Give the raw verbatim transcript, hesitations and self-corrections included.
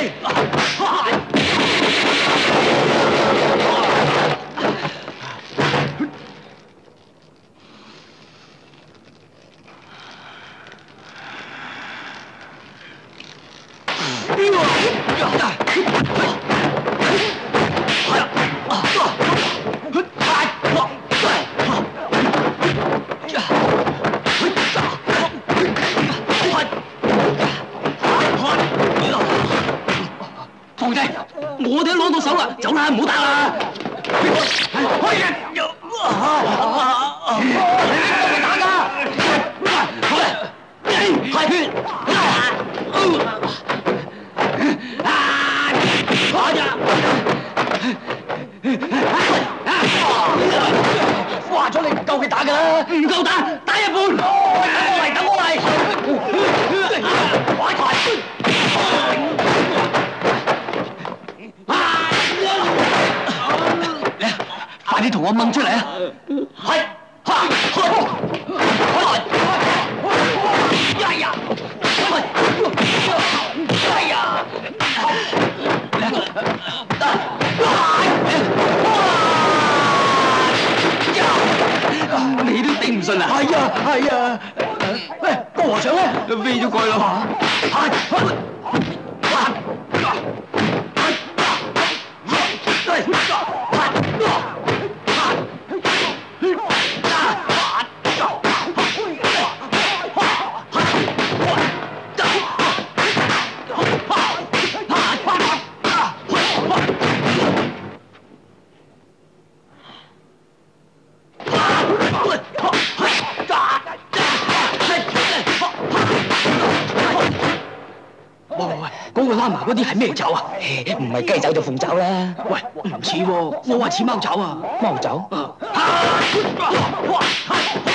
放低，我哋都攞到手啦，走啦，唔好打啦！開人！你打㗎！好啦，開拳！話咗你唔夠佢打㗎啦，唔夠打，打一半！等我嚟，等我嚟！快快！快啲同我掹出嚟啊！係，嚇，哎呀，哎呀，你都頂唔順啊！係啊，係啊，喂，個和尚咧，飛咗過去咯。嗰個拉埋嗰啲係咩爪啊？唔係雞爪就鳳爪啦。喂，唔似喎，我話似貓爪啊。貓爪？